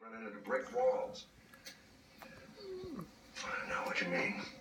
Run into the brick walls. I know what you mean.